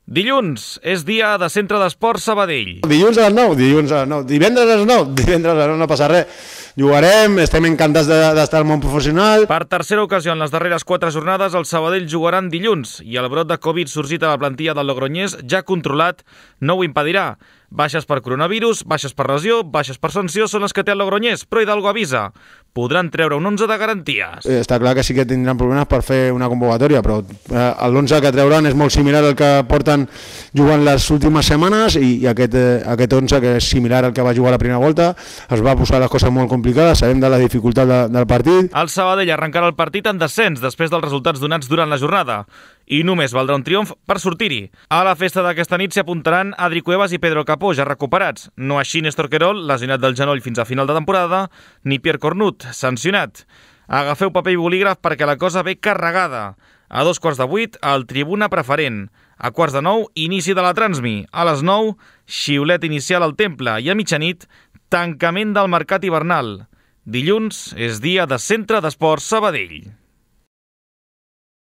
Dilluns és dia de Centre d'Esports Sabadell. Dilluns a les 9, divendres a les 9, divendres a les 9 no passa res. Jugarem, estem encantats d'estar al món professional. Per tercera ocasió en les darreres 4 jornades, el Sabadell jugaran dilluns i el brot de Covid sorgit a la plantilla del Logroñés, ja controlat, no ho impedirà. Baixes per coronavirus, baixes per lesió, baixes per sanció són les que té el Logroñés, però Hidalgo avisa. Podran treure un 11 de garanties. Està clar que sí que tindran problemes per fer una convocatòria, però l'11 que treuran és molt similar al que porten jugant les últimes setmanes i aquest 11 que és similar al que va jugar la primera volta. Es va posar les coses molt complicades, sabem de la dificultat del partit. El Sabadell arrencarà el partit en descens després dels resultats donats durant la jornada i només valdrà un triomf per sortir-hi. A la festa d'aquesta nit s'hi apuntaran Adri Cuevas i Pedro Capó, ja recuperats. No així Néstor Querol, lesionat del genoll fins a final de temporada, ni Pierre Cornut, sancionat. Agafeu paper i bolígraf perquè la cosa ve carregada. A 7:15, al Tribuna Preferent. A 8:45, inici de la Transmi. A les 9, xiulet inicial al Temple. I a mitjanit, tancament del mercat hivernal. Dilluns és dia de Centre d'Esports Sabadell.